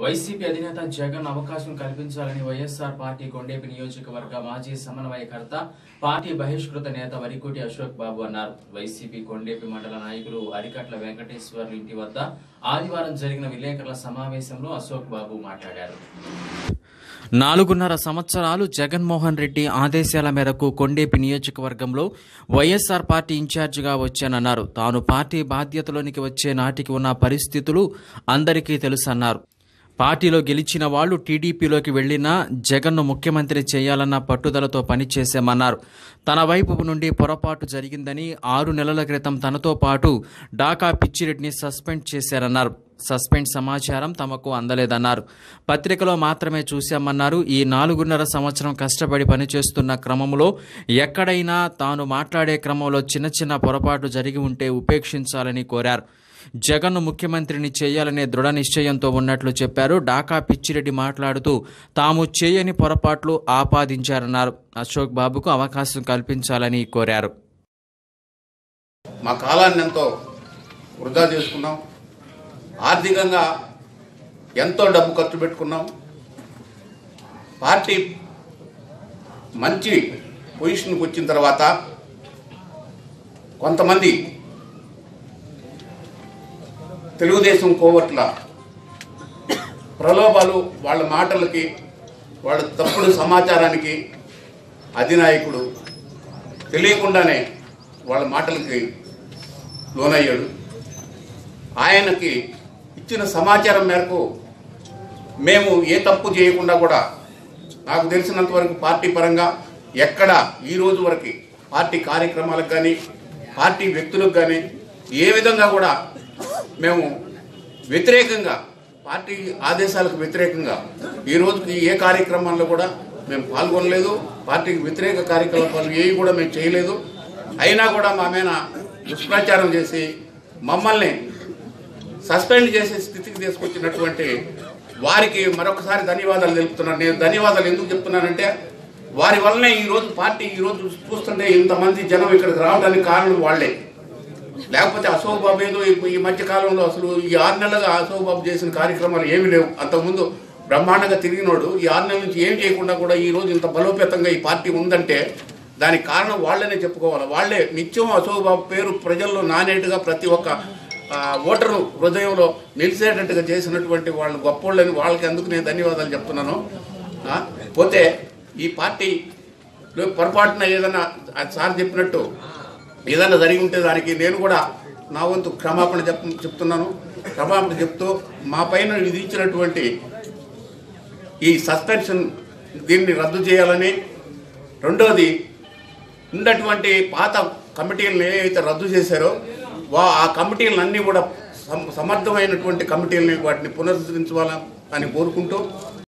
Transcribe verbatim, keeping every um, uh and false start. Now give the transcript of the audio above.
YCP అధినేత జగన్ అవకాశం కల్పించాలని వైఎస్ఆర్ పార్టీ కొండేపి నియోజకవర్గ మాజీ సమన్వయకర్త పార్టీ బహిష్కృత నేత వరికోటి అశోక్ బాబు అన్నారు. వైసీపీ కొండేపి మండల నాయకులు అరికట్ల వెంకటేశ్వర్లు ఇంటి వద్ద ఆదివారం జరిగిన విలేకరుల సమావేశంలో అశోక్ బాబు మాట్లాడారు. నాలుగున్నర సంవత్సరాలు జగన్మోహన్ రెడ్డి ఆదేశాల మేరకు కొండేపి నియోజకవర్గంలో వైఎస్ఆర్ పార్టీ ఇన్ఛార్జిగా వచ్చానన్నారు. తాను పార్టీ బాధ్యతలోనికి వచ్చే నాటికి ఉన్న పరిస్థితులు అందరికీ తెలుసన్నారు. పార్టీలో గెలిచిన వాళ్లు టీడీపీలోకి వెళ్లినా జగన్ను ముఖ్యమంత్రి చేయాలన్న పట్టుదలతో పనిచేశామన్నారు. తన వైపు నుండి పొరపాటు జరిగిందని ఆరు నెలల క్రితం తనతో పాటు డాకా పిచ్చిరెడ్డిని సస్పెండ్ చేశారన్నారు. సస్పెండ్ సమాచారం తమకు అందలేదన్నారు. పత్రికలో మాత్రమే చూశామన్నారు. ఈ నాలుగున్నర సంవత్సరం కష్టపడి పనిచేస్తున్న క్రమంలో ఎక్కడైనా తాను మాట్లాడే క్రమంలో చిన్న చిన్న పొరపాటు జరిగి ఉంటే ఉపేక్షించాలని కోరారు. జగన్ను ముఖ్యమంత్రిని చేయాలనే దృఢ నిశ్చయంతో ఉన్నట్లు చెప్పారు. డాకా పిచ్చిరెడ్డి మాట్లాడుతూ తాము చేయని పొరపాట్లు ఆపాదించారన్నారు. అశోక్ బాబుకు అవకాశం కల్పించాలని కోరారు. మా కాలాన్ని ఎంతో వృధా చేసుకున్నాం, ఆర్థికంగా ఎంతో డబ్బు ఖర్చు పెట్టుకున్నాం, పార్టీ మంచి పొజిషన్కి వచ్చిన తర్వాత కొంతమంది తెలుగుదేశం కోవట్ల ప్రలోభాలు, వాళ్ళ మాటలకి, వాళ్ళ తప్పుడు సమాచారానికి అధినాయకుడు తెలియకుండానే వాళ్ళ మాటలకి లోనయ్యాడు. ఆయనకి ఇచ్చిన సమాచారం మేరకు మేము ఏ తప్పు చేయకుండా కూడా నాకు తెలిసినంత వరకు పార్టీ పరంగా ఎక్కడ ఈ రోజు వరకు పార్టీ కార్యక్రమాలకు కానీ పార్టీ వ్యక్తులకు కానీ ఏ విధంగా కూడా మేము వ్యతిరేకంగా, పార్టీ ఆదేశాలకు వ్యతిరేకంగా ఈ రోజుకి ఏ కార్యక్రమాల్లో కూడా మేము పాల్గొనలేదు. పార్టీకి వ్యతిరేక కార్యకలాపాలు ఏవి కూడా మేము చేయలేదు. అయినా కూడా మా మీద దుష్ప్రచారం చేసి మమ్మల్ని సస్పెండ్ చేసే స్థితికి తీసుకొచ్చినటువంటి వారికి మరొకసారి ధన్యవాదాలు తెలుపుతున్నాను. నేను ధన్యవాదాలు ఎందుకు చెప్తున్నానంటే వారి వల్లనే ఈరోజు పార్టీ ఈరోజు చూస్తుంటే ఇంతమంది జనం ఇక్కడికి రావడానికి కారణం వాళ్లే. లేకపోతే అశోక్ బాబు ఏదో ఈ మధ్య కాలంలో అసలు ఈ ఆరు నెలలుగా అశోక్ బాబు చేసిన కార్యక్రమాలు ఏమీ లేవు. అంతకుముందు బ్రహ్మాండంగా తిరిగినోడు ఈ ఆరు నెలల నుంచి ఏం చేయకుండా కూడా ఈ రోజు ఇంత బలోపేతంగా ఈ పార్టీ ఉందంటే దానికి కారణం వాళ్ళనే చెప్పుకోవాలి. వాళ్లే నిత్యం అశోక్ బాబు పేరు ప్రజల్లో నానేటుగా ప్రతి ఒక్క ఓటరు హృదయంలో నిలిచేటట్టుగా చేసినటువంటి వాళ్ళు గొప్పోళ్ళని వాళ్ళకి అందుకు నేను ధన్యవాదాలు చెప్తున్నాను. పోతే ఈ పార్టీ పొరపాటున ఏదైనా సార్ చెప్పినట్టు ఏదైనా జరిగి ఉంటే దానికి నేను కూడా నా వంతు క్షమాపణ చెప్ చెప్తున్నాను క్షమాపణ చెప్తూ మా పైన విధించినటువంటి ఈ సస్పెన్షన్ దీన్ని రద్దు చేయాలని, రెండోది ఉన్నటువంటి పాత కమిటీలను ఏవైతే రద్దు చేశారో వా ఆ కమిటీలన్నీ కూడా సమర్థమైనటువంటి కమిటీలని వాటిని పునరుద్ధరించాలని అని కోరుకుంటూ